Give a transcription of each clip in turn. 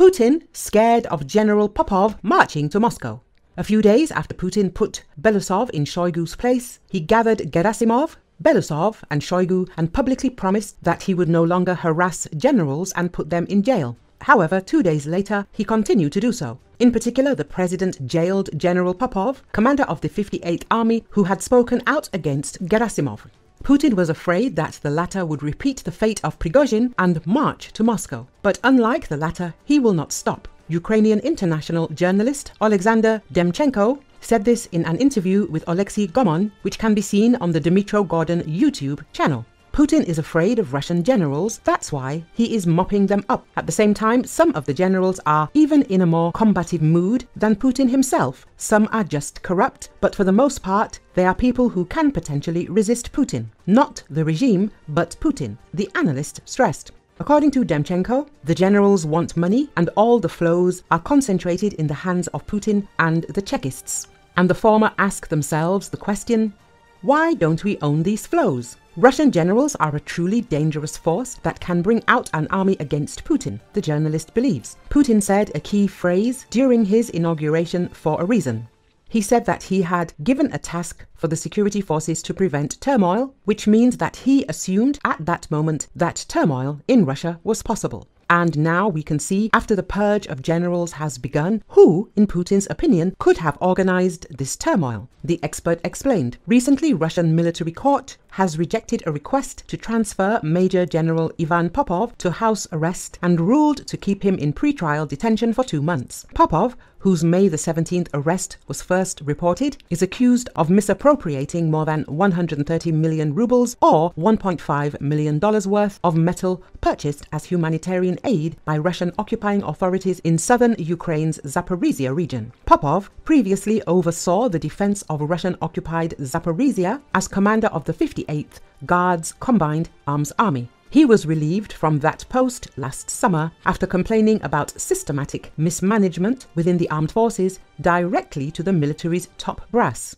Putin scared of General Popov marching to Moscow. A few days after Putin put Belousov in Shoigu's place, he gathered Gerasimov, Belousov and Shoigu and publicly promised that he would no longer harass generals and put them in jail. However, 2 days later, he continued to do so. In particular, the president jailed General Popov, commander of the 58th Army, who had spoken out against Gerasimov. Putin was afraid that the latter would repeat the fate of Prigozhin and march to Moscow. But unlike the latter, he will not stop. Ukrainian international journalist Alexander Demchenko said this in an interview with Alexei Gomon, which can be seen on the Dmytro Gordon YouTube channel. Putin is afraid of Russian generals, that's why he is mopping them up. At the same time, some of the generals are even in a more combative mood than Putin himself. Some are just corrupt, but for the most part, they are people who can potentially resist Putin. Not the regime, but Putin, the analyst stressed. According to Demchenko, the generals want money and all the flows are concentrated in the hands of Putin and the Chekists. And the former ask themselves the question, why don't we own these flows? Russian generals are a truly dangerous force that can bring out an army against Putin, the journalist believes. Putin said a key phrase during his inauguration for a reason. He said that he had given a task for the security forces to prevent turmoil, which means that he assumed at that moment that turmoil in Russia was possible. And now we can see, after the purge of generals has begun, who, in Putin's opinion, could have organized this turmoil. The expert explained. Recently, Russian military court has rejected a request to transfer Major General Ivan Popov to house arrest and ruled to keep him in pre-trial detention for 2 months. Popov, whose May the 17th arrest was first reported, is accused of misappropriating more than 130 million rubles or $1.5 million worth of metal purchased as humanitarian aid by Russian occupying authorities in southern Ukraine's Zaporizhia region. Popov previously oversaw the defense of Russian-occupied Zaporizhia as commander of the 58th Guards Combined Arms Army. He was relieved from that post last summer after complaining about systematic mismanagement within the armed forces directly to the military's top brass.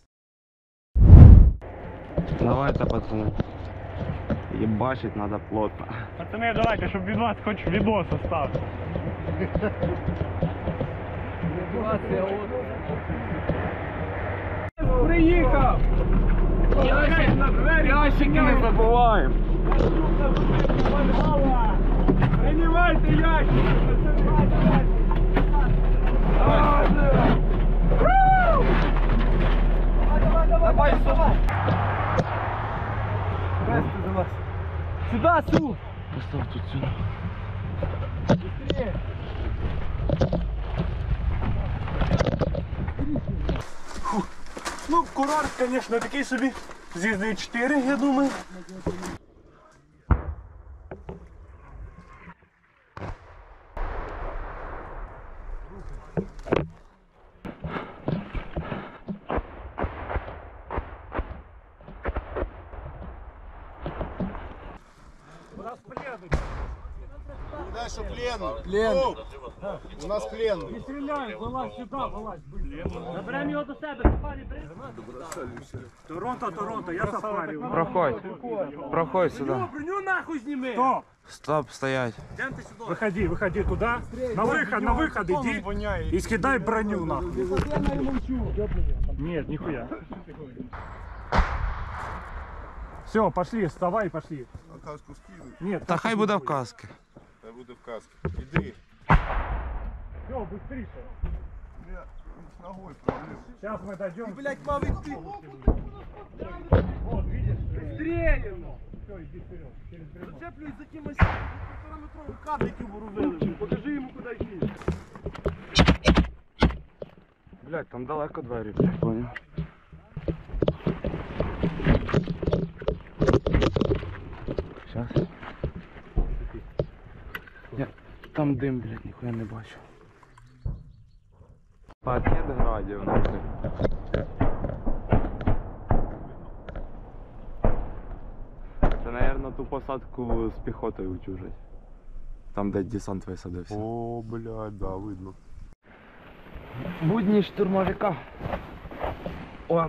Давайте, пацаны. Ебашить надо плотно. Пацаны, давайте, щоб від вас хоч відос остався. Приїхав! Ящики не забуваємо. Приймайте ящики! Давай, давай! Сюда, Су! Постав тут сюди. Ну, курорт, звісно, такий собі. З'їздить 4, я думаю. Дай, что плен. Плен. У нас плен. Не стріляй, вилазь сюди, вилазь. Заберемо його до себе, Сафарі, Торонто, я Сафарі. Проходь сюди. Броню нахуй зніми. Стоп. Стоп, стоять. Выходи туда. На выход иди и скидай броню нахуй. Нет, нихуя. Все, пошли, вставай, пошли. А каску скинуть? Нет, Та хай буде в каски. Я буду в каске. Иди. все, быстрее. Я с ногой проблем. Сейчас мы дойдем. Блять, мамы, ты. Вот, видишь? Быстрее! Все, иди вперед, через бревно. Зацеплюсь за кимось 1,5-метровий кабель, який вооружили. Покажи йому, куди йти. Блядь, там далеко двері, блядь, понял. Сейчас. Там дим, блядь, ніхуя не бачу. Пакет градів нахуй. Це, наверное, ту посадку з піхотою утюжать. Там, де десант висадився. О, блядь, да, видно. Будні штурмовика. О.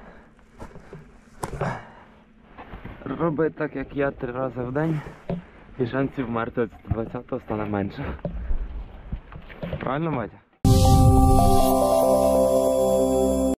Роби так, як я 3 рази в день. І шансів вмерти від 20-го стане менше. Правильно, Матя?